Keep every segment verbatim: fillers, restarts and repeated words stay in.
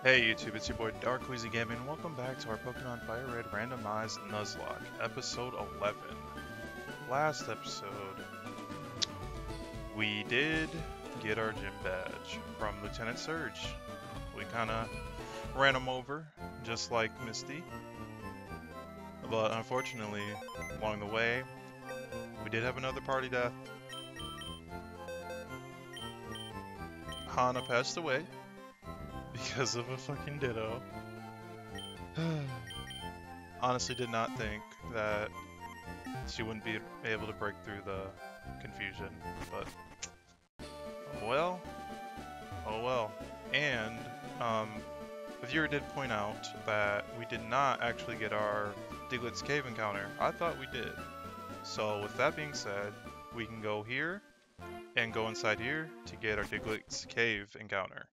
Hey YouTube, it's your boy Dark Queasy Gaming, and welcome back to our Pokemon FireRed Randomized Nuzlocke, episode eleven. Last episode, we did get our gym badge from Lieutenant Surge. We kinda ran him over, just like Misty. But unfortunately, along the way, we did have another party death. Hana passed away because of a fucking Ditto. Honestly did not think that she wouldn't be able to break through the confusion, but oh well, oh well. And um, the viewer did point out that we did not actually get our Diglett's Cave encounter. I thought we did. So with that being said, we can go here and go inside here to get our Diglett's Cave encounter.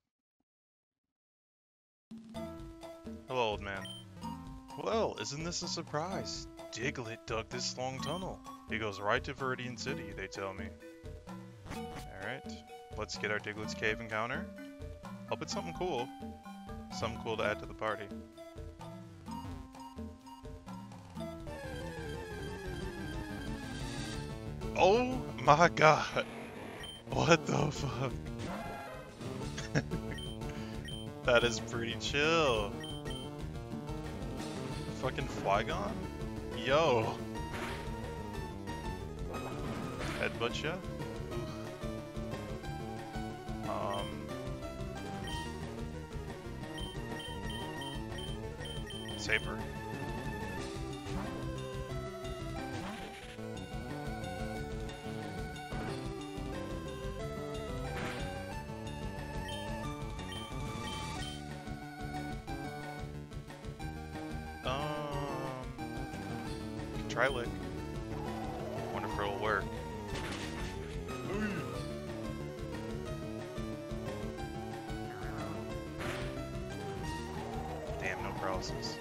Hello, old man. Well, isn't this a surprise? Diglett dug this long tunnel. It goes right to Viridian City, they tell me. Alright, let's get our Diglett's Cave encounter. Hope it's something cool. Something cool to add to the party. Oh my god! What the fuck? That is pretty chill. Fucking Flygon? Yo! Headbutt ya? Um... Saber? Try lick. Wonder if it'll work. Damn, no paralysis.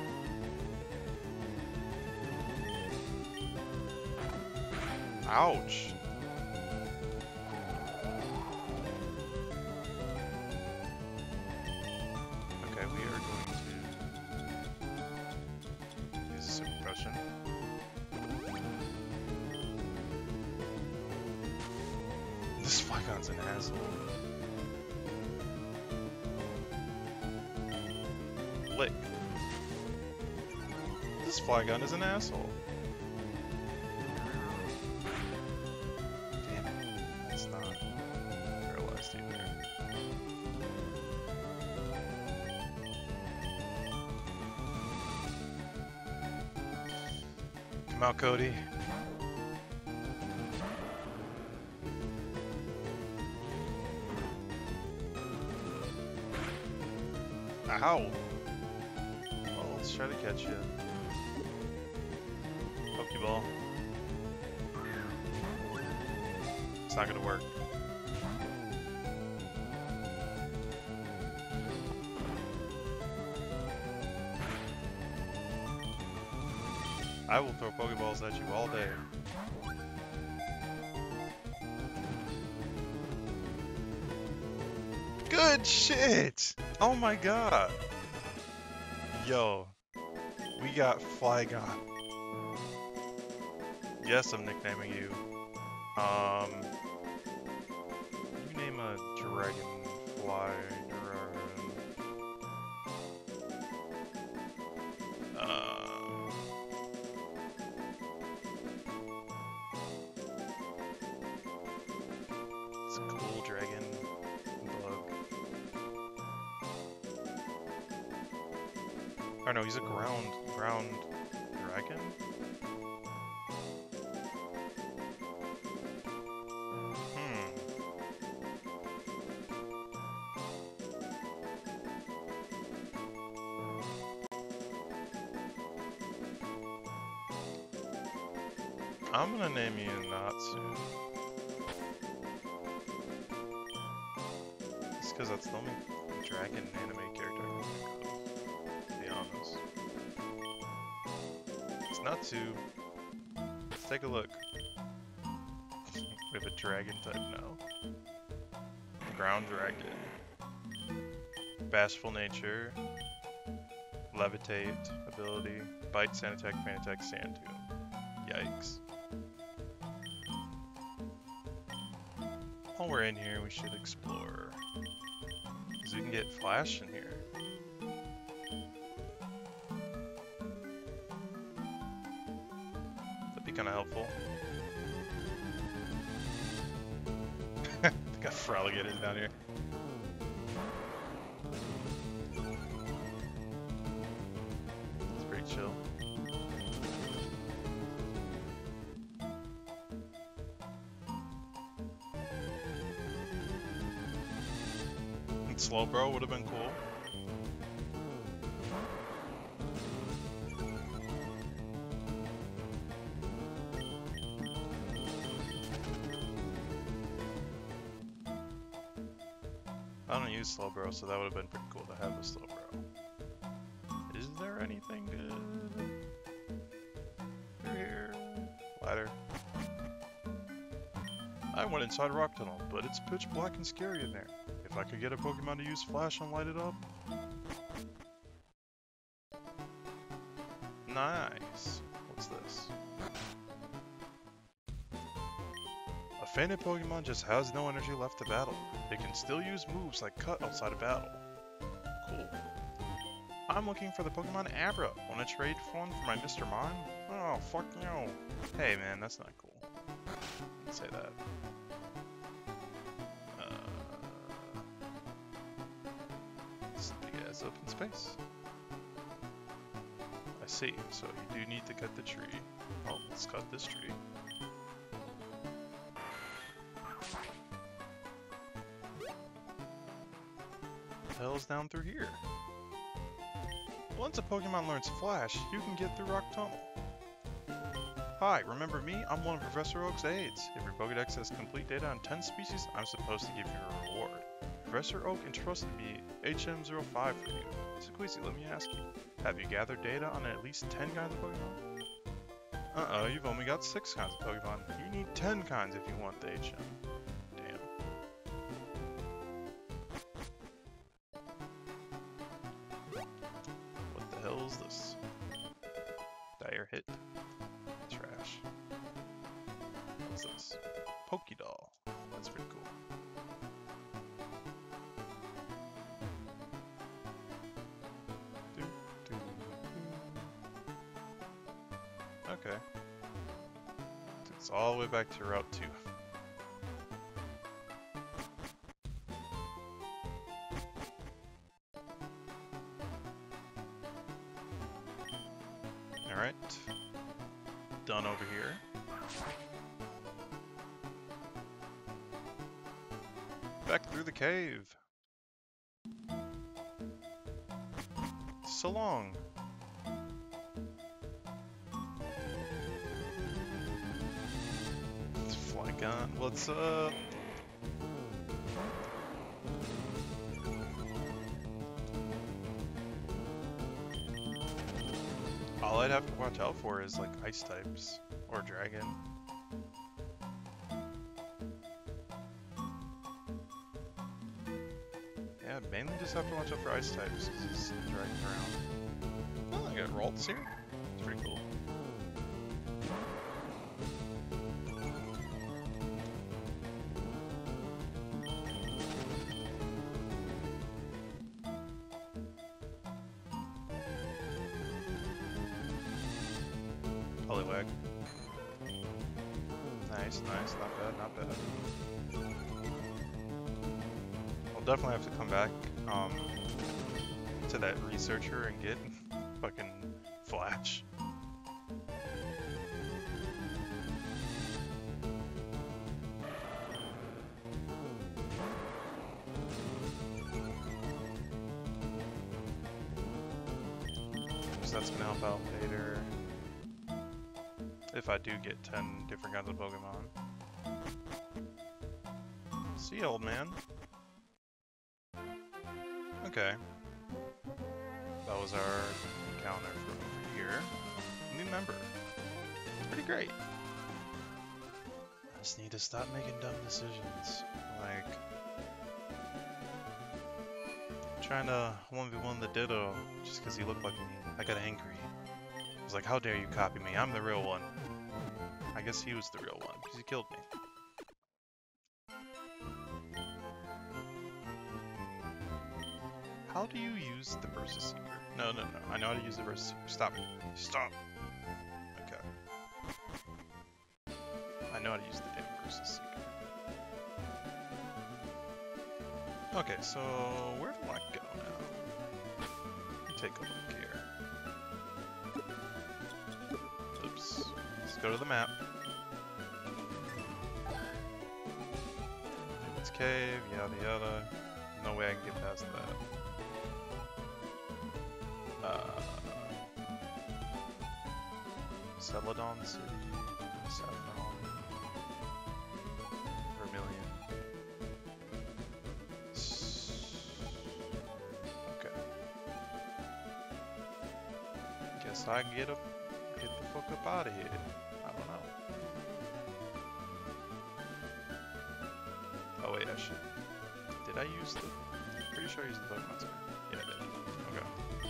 Ouch! Okay, we are going to use a super potion. This Flygon's an asshole. Lick. This Flygon is an asshole. Damn it. That's not paralyzed either. Come out, Cody. Ow! Well, let's try to catch you. Pokeball. It's not gonna work. I will throw Pokeballs at you all day. Good shit! Oh my god! Yo, we got Flygon. Yes, I'm nicknaming you. Um, you name a dragonfly. Um, it's a cool dragon bug. Oh no, he's a ground ground dragon. Hmm. I'm gonna name you Natsu. Just because that's the only dragon anime character I can think of. To be honest. It's Natsu. Let's take a look. We have a dragon type now. Ground dragon. Bashful Nature, Levitate ability, Bite, Sand Attack, Pain Attack, Sand Tomb. Yikes. While we're in here, we should explore. Because we can get Flash in here. That'd be kind of helpful. Got Fraligators down here. It's pretty chill. And Slowbro would have been cool. I don't use Slowbro, so that would have been pretty cool to have a Slowbro. Is there anything good? Through here. Ladder. I went inside a rock tunnel, but it's pitch black and scary in there. If I could get a Pokemon to use Flash and light it up. Nice. What's this? A fainted Pokemon just has no energy left to battle. It can still use moves like Cut outside of battle. Cool. I'm looking for the Pokemon Abra. Wanna trade for one for my Mister Mime? Oh, fuck no. Hey man, that's not cool. Don't say that. Uh, this big ass open space. I see, so you do need to cut the tree. Oh, let's cut this tree. What the hell's down through here? Once a Pokemon learns Flash, you can get through Rock Tunnel. Hi, remember me? I'm one of Professor Oak's aides. If your Pokedex has complete data on ten species, I'm supposed to give you a reward. Professor Oak entrusted me H M zero five for you. Squeezy, let me ask you, have you gathered data on at least ten kinds of Pokemon? Uh-oh, you've only got six kinds of Pokemon. You need ten kinds if you want the H M. This dire hit trash. What's this? Pokédoll. That's pretty cool. Do, do, do. Okay. It's all the way back to Route two. Alright, done over here. Back through the cave. So long. Flygon, what's up? All I'd have to watch out for is like ice types or dragon. Yeah, mainly just have to watch out for ice types because he's dragging around. Oh, I got Ralts here. It's pretty cool. Poliwag. Nice, nice, not bad, not bad. I'll definitely have to come back um, to that researcher and get fucking Flash. So that's gonna help out later. If I do get ten different kinds of Pokemon. See, old man. Okay. That was our encounter from over here. New member. Pretty great. I just need to stop making dumb decisions. Like trying to one v one the Ditto just because he looked like me. I got angry. I was like, how dare you copy me? I'm the real one. I guess he was the real one because he killed me. How do you use the Versus Seeker? No, no, no. I know how to use the Versus Seeker. Stop. Stop. Okay. I know how to use the damn Versus Seeker. Okay, so where do I go now? Let me take a look here. Oops. Let's go to the map. It's cave, yada yada. No way I can get past that. Uh, Celadon City, Saffron, Vermilion. Okay. Guess I get up, get the fuck up out of here. I don't know. Oh wait, I should. Did I use the? Pretty sure I used the Pokemon Center. Yeah, I did. Okay.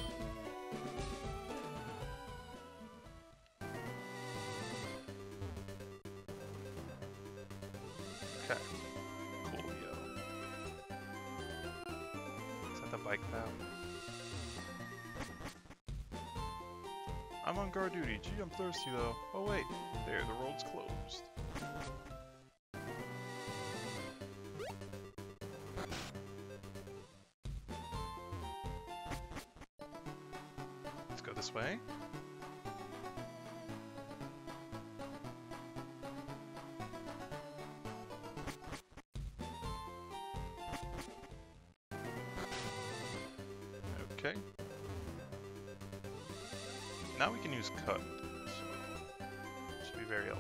Okay. Cool, yo. Is that the bike path? I'm on guard duty. Gee, I'm thirsty though. Oh wait, there, the road's closed. Let's go this way. Okay. Now we can use cut, so should be very helpful.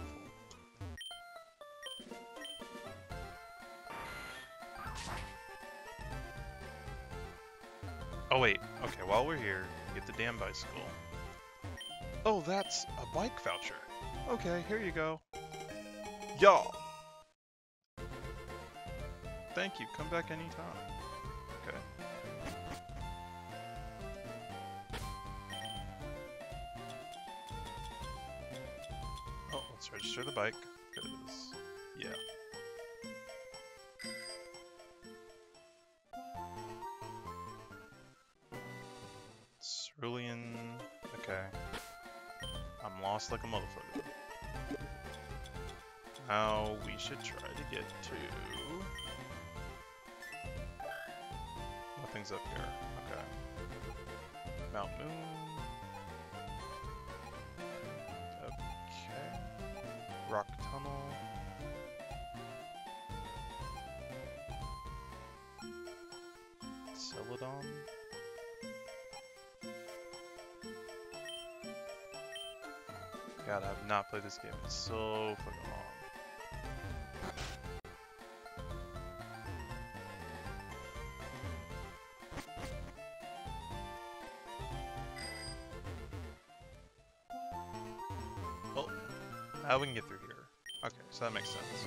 Oh wait, okay, while we're here, get the damn bicycle. Oh, that's a bike voucher. Okay, here you go. Y'all. Thank you, come back anytime. Okay. Oh, let's register the bike, because, yeah. Cerulean, okay. I'm lost like a motherfucker. Now we should try to get to... Nothing's up here, okay. Mount Moon. Okay. Rock Tunnel. Celadon. God, I have not played this game in so fucking long. Well, now we can get through here. Okay, so that makes sense.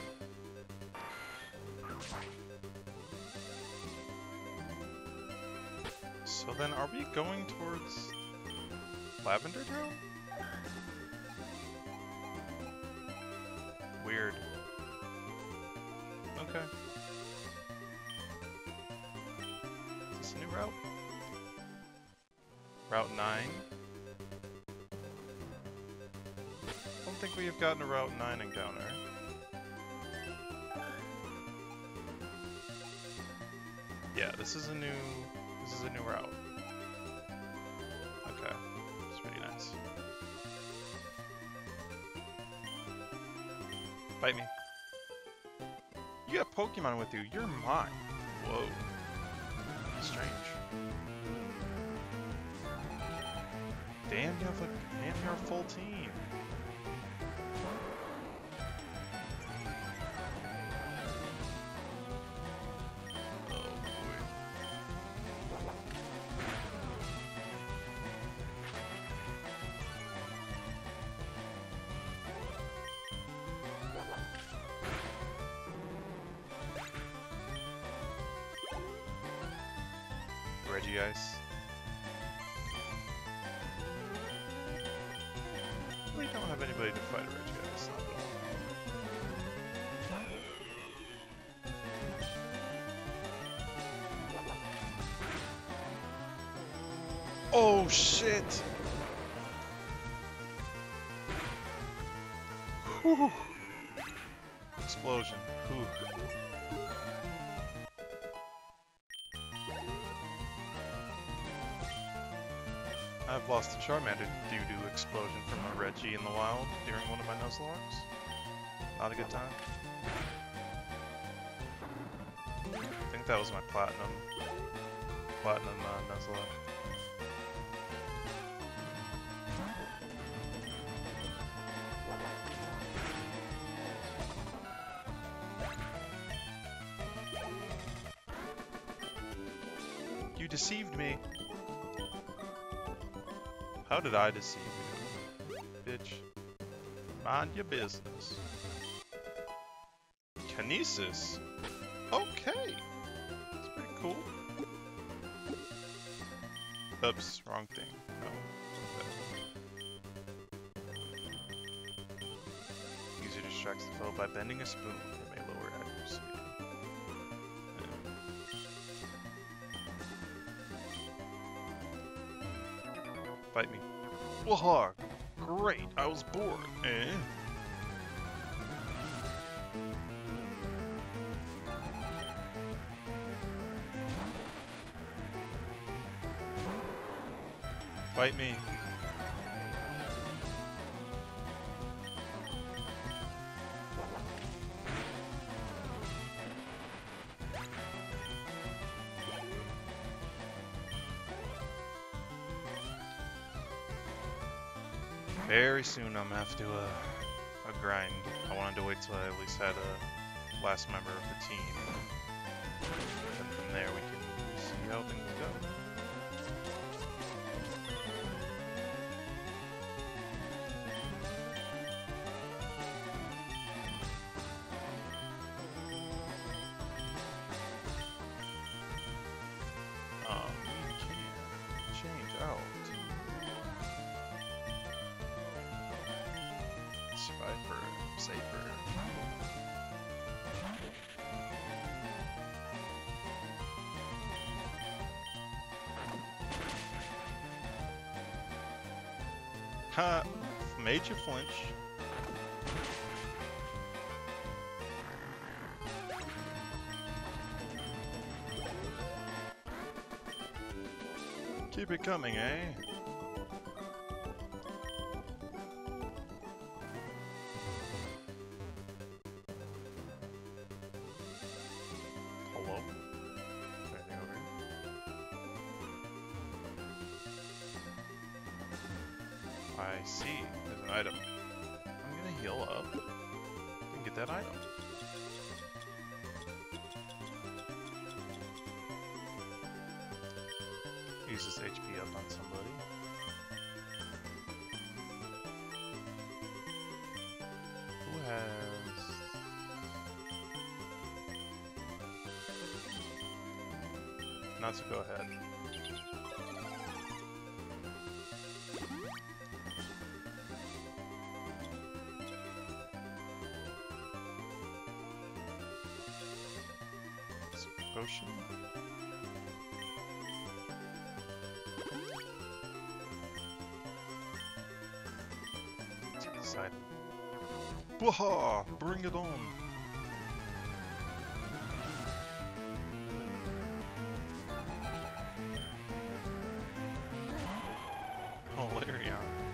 So then, are we going towards Lavender Drill? Weird. Okay. Is this a new route? Route nine? I don't think we have gotten a Route nine encounter. Yeah, this is a new... This is a new route. Okay. It's pretty nice. Bite me. You got Pokemon with you. You're mine. Whoa. Strange. Damn, you have like damn near a full team. Oh boy. Regice. We don't have anybody to fight a Regice, not at all. Oh shit! Whew. Explosion. Whew. I've lost a Charmander due to explosion from a Reggie in the wild during one of my Nuzlocks. Not a good time. I think that was my Platinum, Platinum uh, Nuzlocke. You deceived me. How did I deceive you? Bitch. Mind your business. Kinesis? Okay. That's pretty cool. Oops, wrong thing. No. User distracts the foe by bending a spoon. It may lower accuracy. Fight me. Whoa! Great! I was bored. Eh? Fight me. Very soon I'm gonna have to do a, a grind. I wanted to wait till I at least had a last member of the team. And from there we can see how things go. Um, we can change out. Viper, Saber. Ha! Made you flinch. Keep it coming, eh? I see. There's an item. I'm gonna heal up and get that item. Use this H P up on somebody. Who has... Not to go ahead. Potion. Take this item. Bwaha! Bring it on! Hilarious.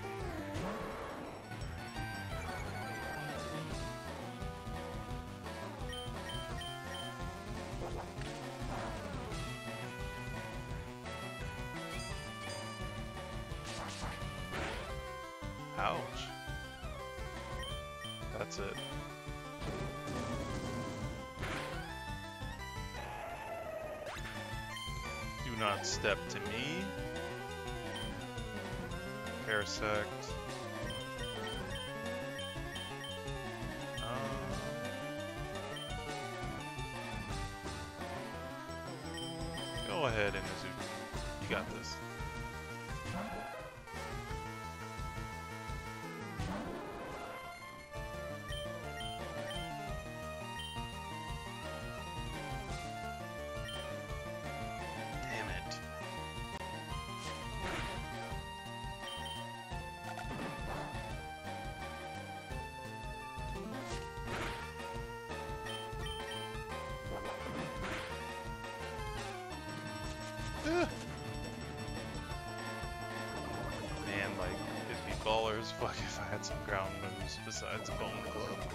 Ouch. That's it. Do not step to me. Parasect. Um, go ahead, Inuzuki. You got this. Damn it. Ugh. Man, like, it'd be ballers fuck if I had some ground moves besides Bone Club.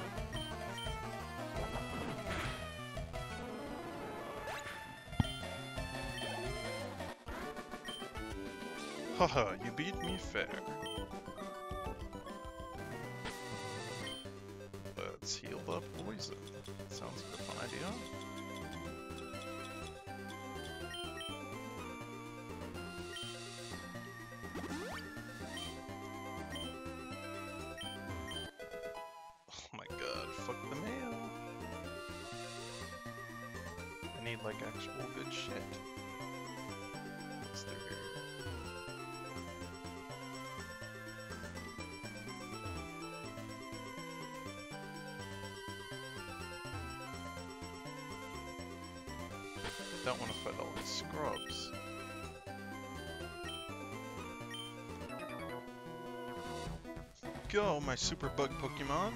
Haha, you beat me fair. Let's heal up poison. Sounds like a fun idea. Oh my god, fuck the mail. I need like actual good shit. What's through here? Don't want to fight all these scrubs. Go, my super bug Pokemon!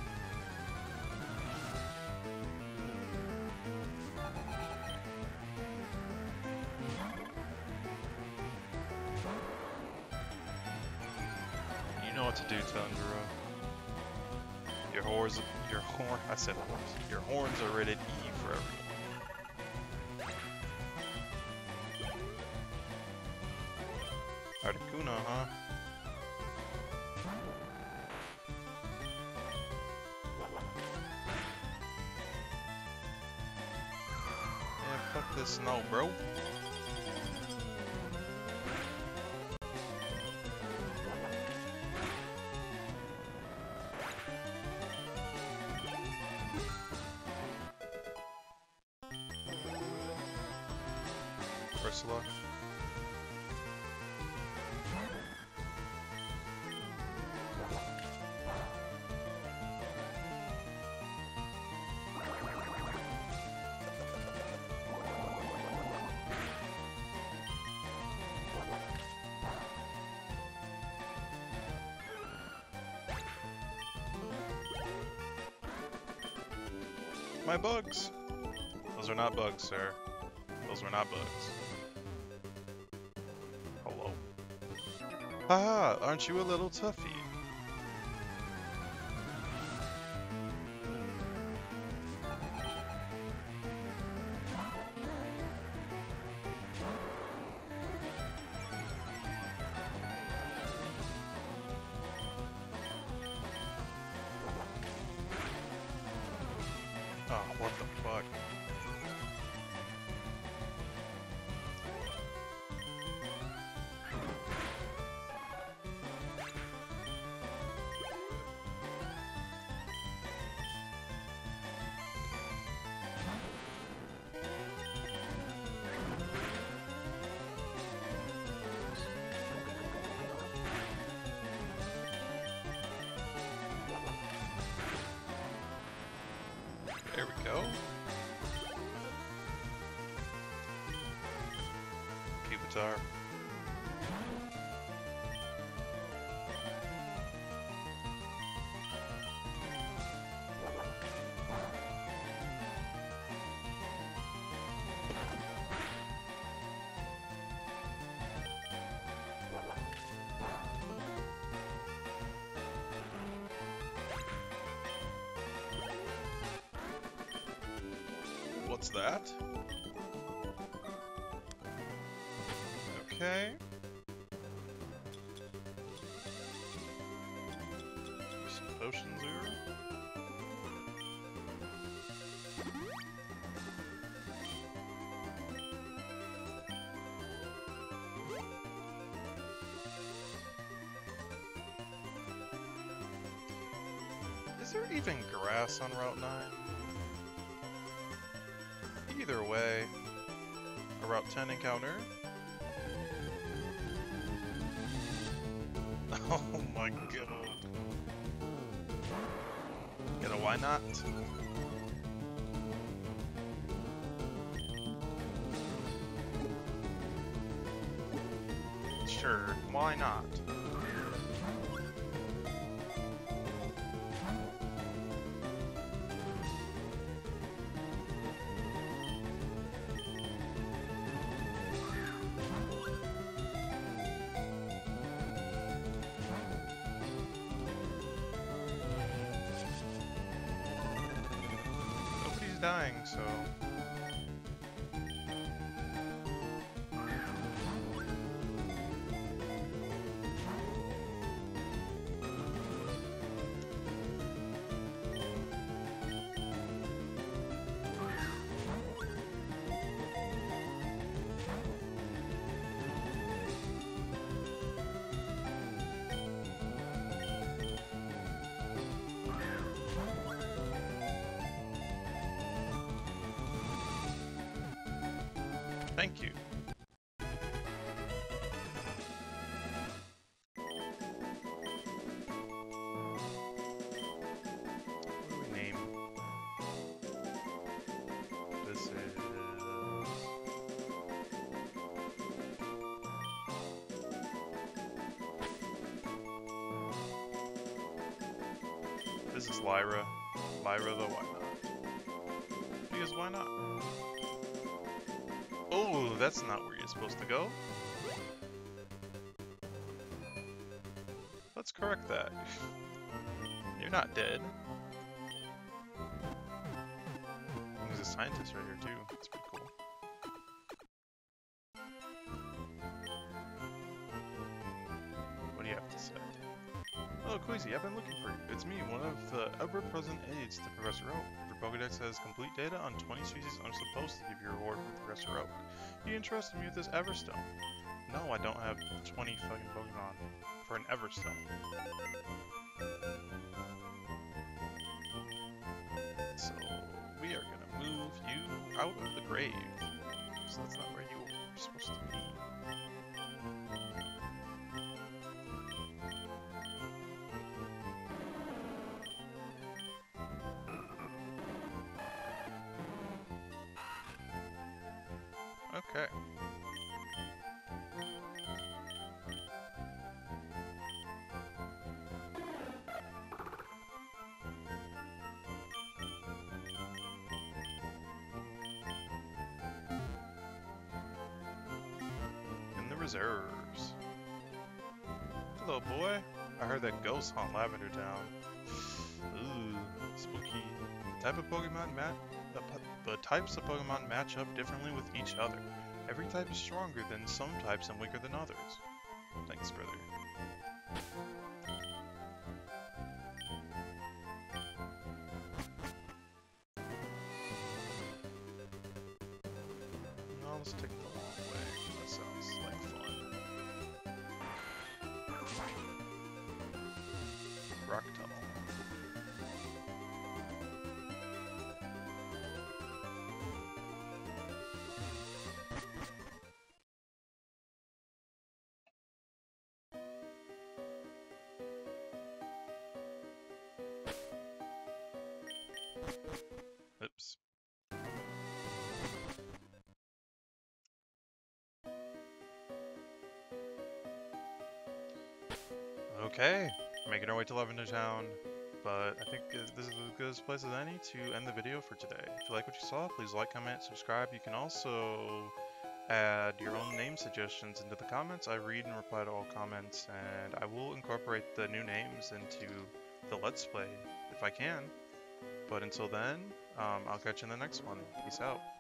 You know what to do, Tundra. Your horns, your horn, I said horns. Your horns are rated E for everyone. Articuno, huh? Yeah, fuck this snow, bro. Ursula. My bugs! Those are not bugs, sir. Those were not bugs. Hello. Haha, aren't you a little toughy? Oh, what the fuck? There we go. Pupitar. What's that? Okay. Some potions here. Is there even grass on Route nine? Either way, a Route ten encounter Oh my god. Get a why not? Sure, why not? Nobody's dying, so... Thank you. What do we name? This is... This is Lyra. Lyra the why not? Because why not? Oh, that's not where you're supposed to go. Let's correct that. You're not dead. There's a scientist right here too. That's pretty cool. What do you have to say? Oh, Queasy, I've been looking for you. It's me, one of the ever-present aides to Professor Oak. Your Pokedex has complete data on twenty species I'm supposed to give you a reward from Professor Oak. You entrusted me with this Everstone. No, I don't have twenty fucking Pokemon for an Everstone. So, we are gonna move you out of the grave. So that's not where you were supposed to be. Okay. In the reserves. Hello, boy. I heard that ghosts haunt Lavender Town. Ooh, spooky. The type of Pokemon match the, the types of Pokemon match up differently with each other. Every type is stronger than some types and weaker than others. Thanks, brother. No, let's take the long way. That sounds like fun. Rock tunnel. Oops. Okay, we're making our way to Lavender Town, but I think this is as good a place as any to end the video for today. If you like what you saw, please like, comment, subscribe. You can also add your own name suggestions into the comments. I read and reply to all comments, and I will incorporate the new names into the Let's Play if I can. But until then, um, I'll catch you in the next one. Peace out.